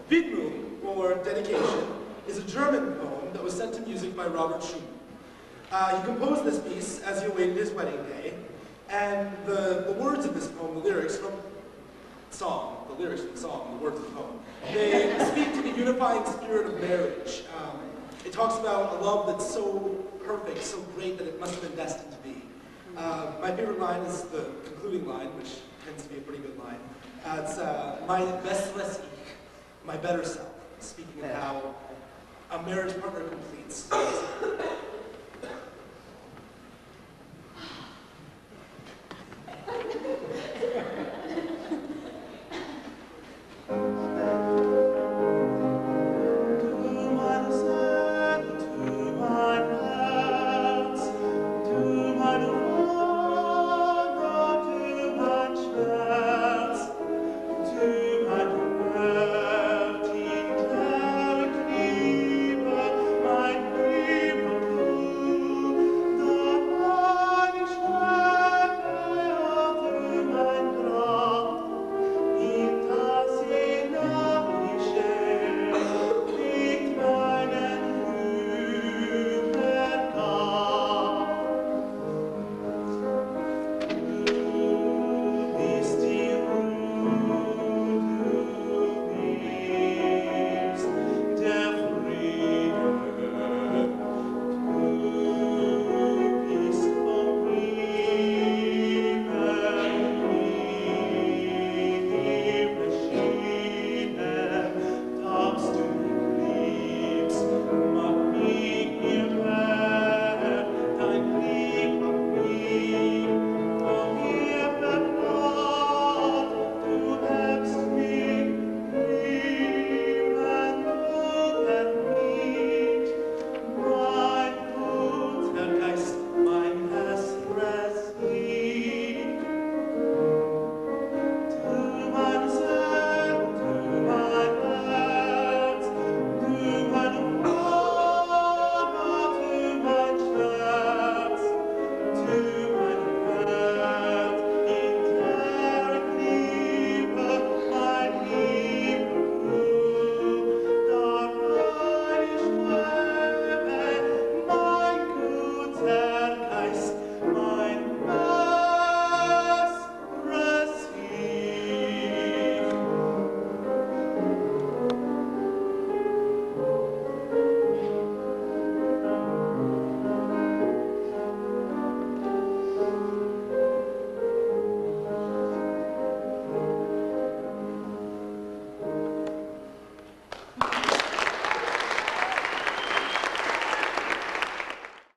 Widmung, or dedication, is a German poem that was set to music by Robert Schumann. He composed this piece as he awaited his wedding day, and the words of this poem, the lyrics from the song, the words of the poem, they speak to the unifying spirit of marriage. It talks about a love that's so perfect, so great that it must have been destined to be. My favorite line is the concluding line, which tends to be a pretty good line. It's my besseres ich, my better self, speaking of how a marriage partner completes.